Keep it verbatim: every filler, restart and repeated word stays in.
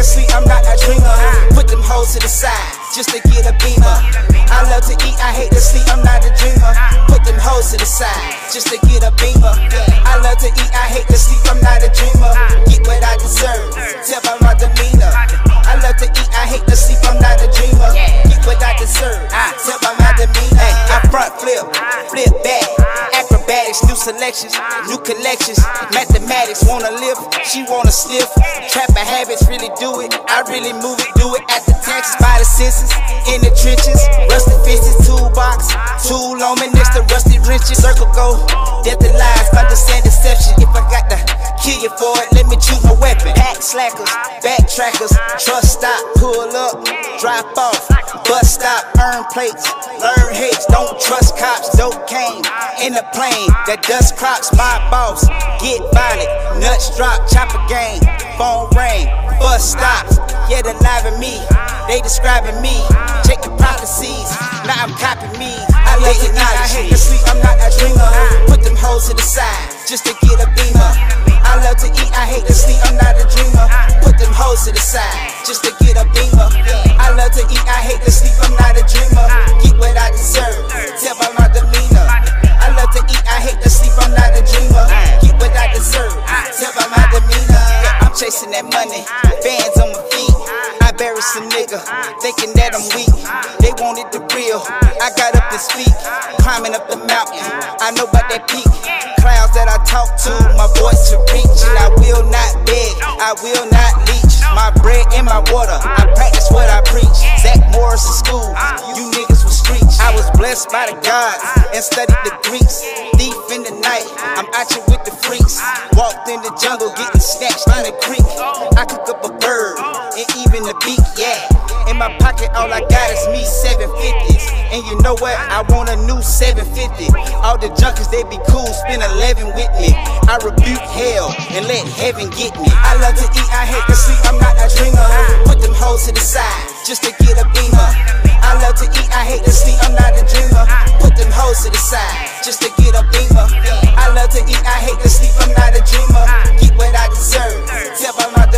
to sleep, I'm not a dreamer. Put them hoes to the side, just to get a beamer. I love to eat, I hate to sleep, I'm not a dreamer. Put them hoes to the side, just to get a beamer. I love to eat, I hate to sleep, I'm not a dreamer. Get what I deserve, tell by my demeanor. I love to eat, I hate to sleep, I'm not a dreamer. Get what I deserve, tell by my demeanor. Hey, I front flip, flip back, acrobatics, new selections, new collections, mathematics, wanna live, she wanna sniff. Trapper habits really do it, I really move it, do it at the tax, by the senses, in the trenches, rusty fisted, toolbox, tool on me next to rusty wrenches. Circle go, death and lies, understand deception. If I got to kill you for it, let me choose my weapon. Pack slackers, backtrackers, trust stop, pull up, drop off, bus stop, earn plates, learn hates, don't trust cops, dope cane in the plane, that dust crops, my boss, get violent, nuts drop, chopper gang, phone ring, bus stops, yeah, they living me, they describing me, check the prophecies, now I'm copying me. I love to eat, I hate to sleep, I'm not a dreamer. Put them hoes to the side, just to get a beamer. I love to eat, I hate to sleep, I'm not a dreamer. Put them hoes to the side, just to get a beamer. I love to eat, I hate to sleep, I'm not a dreamer. Get what I deserve, tell by my demeanor. I love to eat, I hate to sleep, I'm not a dreamer. Get what I deserve, tell by my demeanor. I'm chasing that money, bands on my feet. I bury some nigga, thinking that I'm weak. They wanted the real, I got up to speak. Climbing up the mountain, I know about that peak. Clouds that I talk to, my voice to reach. And I will not beg, I will not leech. My bread and my water, I practice what I preach. Zach Morris in school, you niggas was streets. I was blessed by the gods and studied the Greeks. Thief in the night, I'm out here with the freaks. Walked in the jungle, getting snatched in the creek. I cook up a bird and even the beak, yeah. In my pocket, all I got is me seven fifties. And you know what? I want a new seven fifty. All the junkies, they be cool, spend eleven with me. I rebuke hell and let heaven get me. I love to eat, I hate to sleep, I'm not a dreamer. Put them hoes to the side, just to get a beamer. I love to eat, I hate to sleep, I'm not a dreamer. Put them hoes to the side, just to get a beamer. I love to eat, I hate to sleep, I'm not a dreamer. Get what I deserve, tell by my